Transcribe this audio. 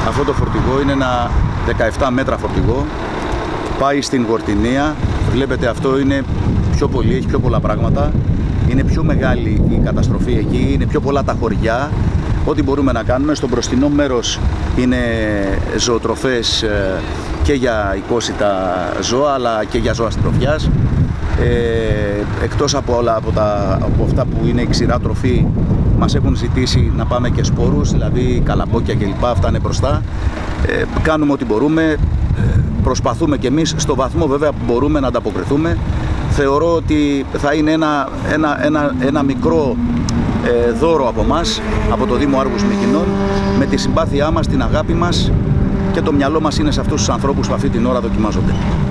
Αυτό το φορτηγό είναι ένα 17 μέτρα φορτηγό. Πάει στην Γορτινία. Βλέπετε, αυτό είναι πιο πολύ, έχει πιο πολλά πράγματα. Είναι πιο μεγάλη η καταστροφή εκεί, είναι πιο πολλά τα χωριά. Ό,τι μπορούμε να κάνουμε. Στο μπροστινό μέρος είναι ζωοτροφές και για οικόσιτα ζώα, αλλά και για ζώα συντροφιάς. Εκτός από όλα από αυτά που είναι η ξηρά τροφή, μας έχουν ζητήσει να πάμε και σπόρους, δηλαδή καλαμπόκια κλπ. Αυτά είναι μπροστά. Κάνουμε ό,τι μπορούμε. Προσπαθούμε κι εμείς στο βαθμό βέβαια που μπορούμε να ανταποκριθούμε. Θεωρώ ότι θα είναι ένα μικρό δώρο από μας, από το Δήμο Άργους Μυκηνών, με τη συμπάθειά μας, την αγάπη μας και το μυαλό μας είναι σε αυτούς τους ανθρώπους που αυτή την ώρα δοκιμάζονται.